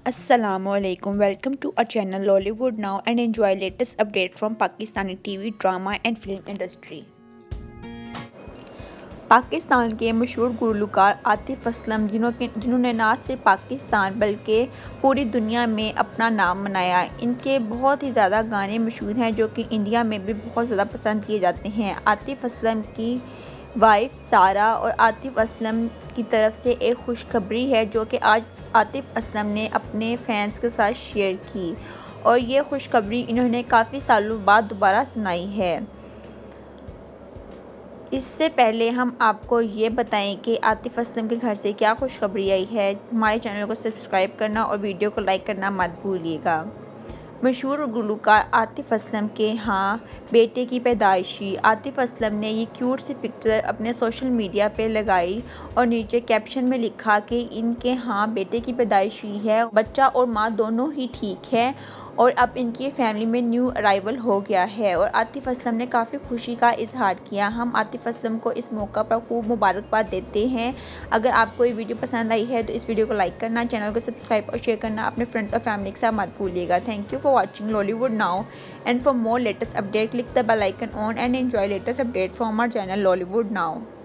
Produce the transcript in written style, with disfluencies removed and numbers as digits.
Assalamualaikum. Welcome to our channel Lollywood Now and enjoy latest update from Pakistani TV drama and film industry. Pakistan के मशहूर गुलकार आतिफ असलम जिन्होंने ना सिर्फ पाकिस्तान बल्कि पूरी दुनिया में अपना नाम बनाया। इनके बहुत ही ज़्यादा गाने मशहूर हैं जो कि इंडिया में भी बहुत ज़्यादा पसंद किए जाते हैं। आतिफ असलम की वाइफ सारा और आतिफ असलम की तरफ से एक खुशखबरी है जो कि आज आतिफ असलम ने अपने फैंस के साथ शेयर की और ये खुशखबरी इन्होंने काफ़ी सालों बाद दोबारा सुनाई है। इससे पहले हम आपको ये बताएं कि आतिफ असलम के घर से क्या खुशखबरी आई है। हमारे चैनल को सब्सक्राइब करना और वीडियो को लाइक करना मत भूलिएगा। मशहूर गुलकार आतिफ असलम के यहाँ बेटे की पैदाइशी। आतिफ असलम ने ये क्यूट सी पिक्चर अपने सोशल मीडिया पे लगाई और नीचे कैप्शन में लिखा कि इनके यहाँ बेटे की पैदाइश हुई है, बच्चा और माँ दोनों ही ठीक है और अब इनकी फैमिली में न्यू अराइवल हो गया है। और आतिफ असलम ने काफ़ी खुशी का इजहार किया। हम आतिफ असलम को इस मौका पर खूब मुबारकबाद देते हैं। अगर आपको ये वीडियो पसंद आई है तो इस वीडियो को लाइक करना, चैनल को सब्सक्राइब और शेयर करना अपने फ्रेंड्स और फैमिली के साथ मत भूलिएगा। Thank you for watching Lollywood Now and for more latest update click the bell icon on and enjoy latest update from our channel Lollywood Now.